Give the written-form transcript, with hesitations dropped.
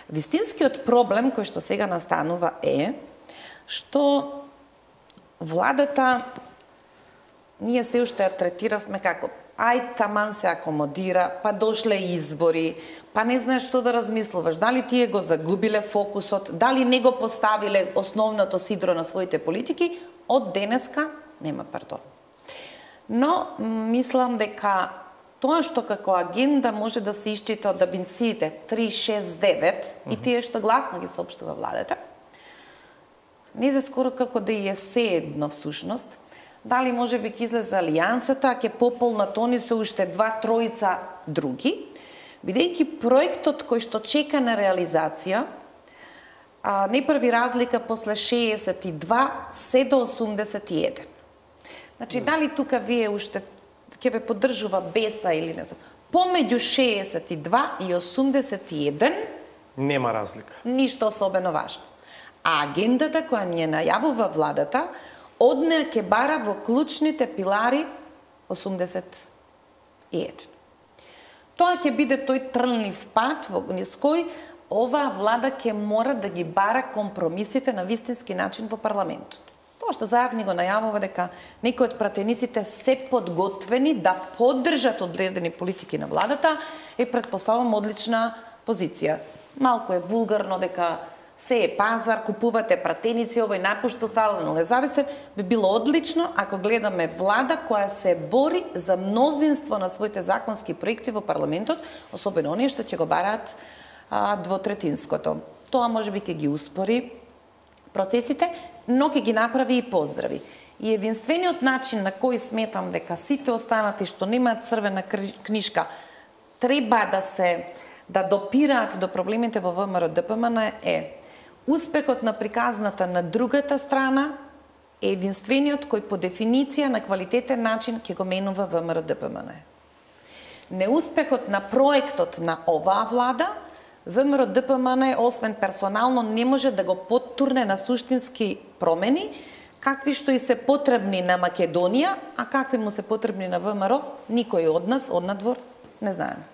Вистинскиот проблем кој што сега настанува е што владата ние се уште ја третиравме како ај таман се акомодира, па дошле избори, па не знаеш што да размислуваш, дали тие го загубиле фокусот, дали не го поставиле основното сидро на своите политики, од денеска нема пардон. Но мислам дека тоа што како агенда може да се исчита од абинциите 369 и тие што гласно ги соопштува владата, не за скоро како да е се едно всушност, дали може би ќе излезе алијансата, ќе пополнат они се уште 2-3 други, бидејќи проектот кој што чека на реализација не прави разлика после 62 се до 81. Значи, дали тука вие уште ќе ве поддржува Беса или не знам, помеѓу 62 и 81 нема разлика. Ништо особено важно. А агендата која ни ја најавува владата, од неа ќе бара во клучните пилари 81. Тоа ќе биде тој трнлив пат во низ кој оваа влада ќе мора да ги бара компромисите на вистински начин во парламентот. Тоа што зајавни го најавува дека некои од пратениците се подготвени да поддржат одредени политики на владата е, предпоставам, одлична позиција. Малку е вулгарно дека се е пазар, купувате пратеници, овој напушта сала, независен, би било одлично ако гледаме влада која се бори за мнозинство на своите законски проекти во парламентот, особено оние што ќе го бараат двотретинското. Тоа може би ќе ги успори процесите, но ќе ги направи и поздрави. И единствениот начин на кој сметам дека сите останати што немаат црвена книшка треба да допираат до проблемите во ВМРО-ДПМН е успехот на приказната на другата страна е единствениот кој по дефиниција на квалитетен начин ќе го менува ВМРО-ДПМН. Неуспехот на проектот на оваа влада, ВМРО-ДПМН, освен персонално, не може да го поттурне на суштински промени, какви што и се потребни на Македонија, а какви му се потребни на ВМРО, никој од нас, однадвор, не знаеме.